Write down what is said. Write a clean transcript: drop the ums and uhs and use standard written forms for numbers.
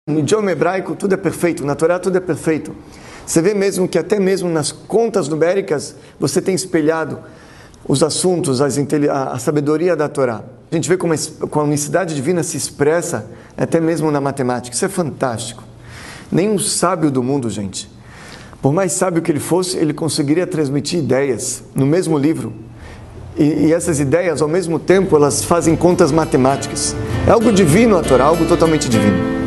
No idioma hebraico tudo é perfeito, na Torá tudo é perfeito. Você vê mesmo que até mesmo nas contas numéricas você tem espelhado os assuntos, a sabedoria da Torá. A gente vê como a unicidade divina se expressa até mesmo na matemática. Isso é fantástico. Nenhum sábio do mundo, gente, por mais sábio que ele fosse, ele conseguiria transmitir ideias no mesmo livro. E essas ideias, ao mesmo tempo, elas fazem contas matemáticas. É algo divino a Torá, algo totalmente divino.